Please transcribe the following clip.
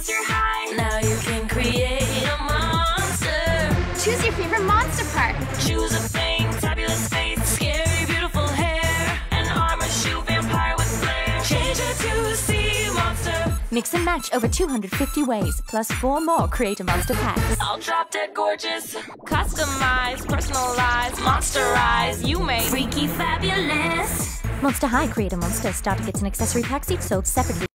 Monster High. Now you can create a monster. Choose your favorite monster part. Choose a thing, fabulous face, scary, beautiful hair, an armor shoe, vampire with flair. Change it to sea monster. Mix and match over 250 ways, plus 4 more Create a Monster packs. All drop dead gorgeous, customized, personalized, monsterized. You make freaky fabulous. Monster High Create a Monster starter kits and accessory packs each sold separately.